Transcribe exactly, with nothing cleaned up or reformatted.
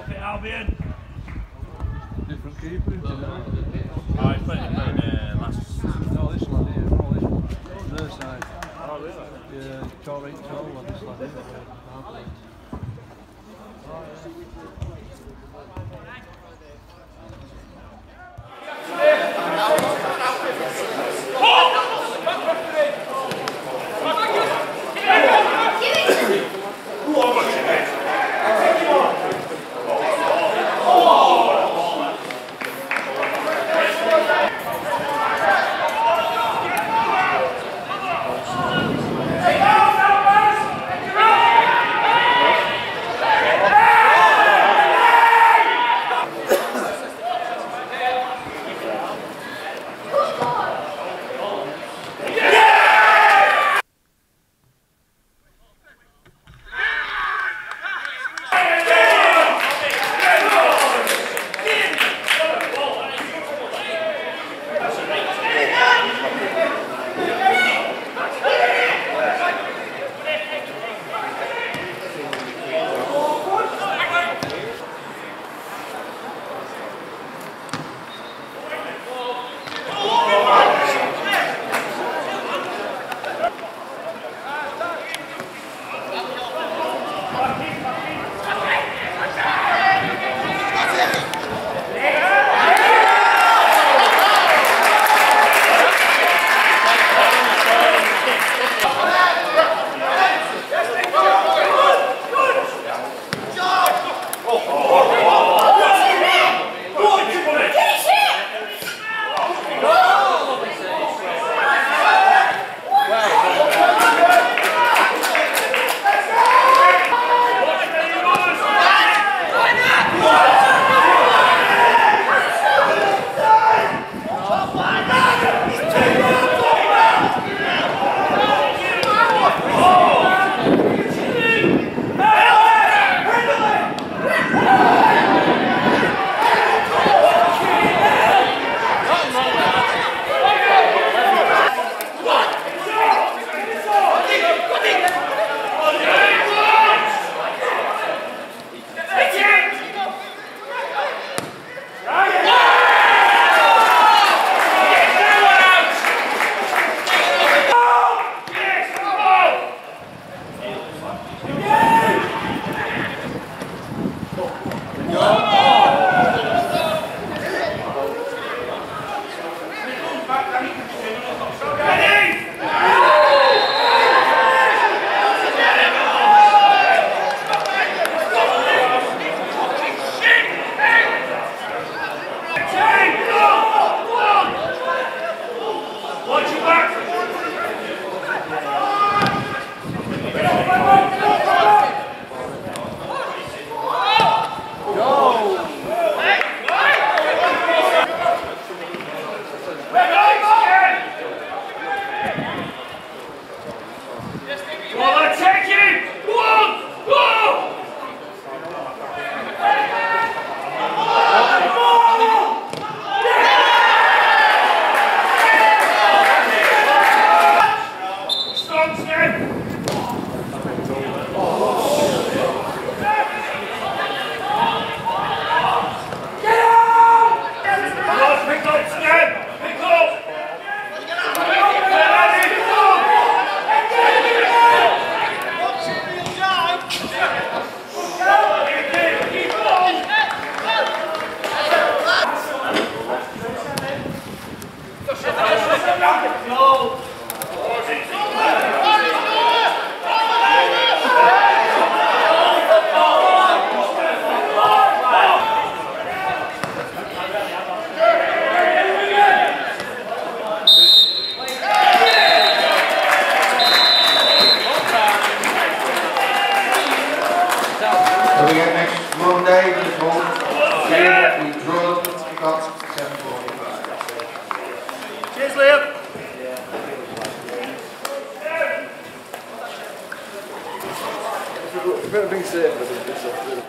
Ossett Albion. Different keeper, you know. Oh, he's playing, he played uh, last. No, this lad here, no, this one. Their side. Oh, really? Yeah, tall, eight tall, lad, this lad here. So we get next Monday, the fourth, we draw the got seven forty-five. Cheers, Liam. It's a bit of being safe, but it's